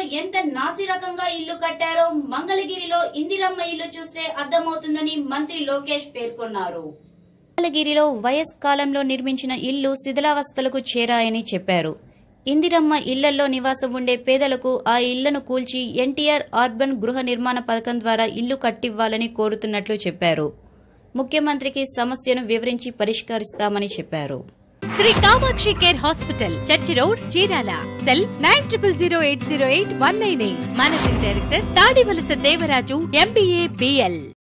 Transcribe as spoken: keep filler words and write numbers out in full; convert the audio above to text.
ఎంత నాసిరకంగా ఇల్లు కట్టారో మంగళగిరిలో ఇందిరమ్మ ఇల్లు చూస్తే అర్థమవుతుందని మంత్రి లోకేష్ పేర్కొన్నారు. మంగళగిరిలో వైఎస్ కాలంలో నిర్మించిన ఇల్లు శిథిలావస్థలకు చేరాయని చెప్పారు. ఇందిరమ్మ ఇళ్లలో నివాసం ఉండే పేదలకు ఆ ఇళ్లను కూల్చి ఎన్టీఆర్ అర్బన్ గృహ నిర్మాణ పథకం ద్వారా ఇల్లు కట్టివ్వాలని కోరుతున్నట్లు చెప్పారు. ముఖ్యమంత్రికి సమస్యను వివరించి పరిష్కరిస్తామని చెప్పారు. Shri Kamakshi care hospital, church road, Chirala. Cell nine triple zero eight zero eight one nine eight. Managing director Tadivalasa Devaraju, MBA, BL.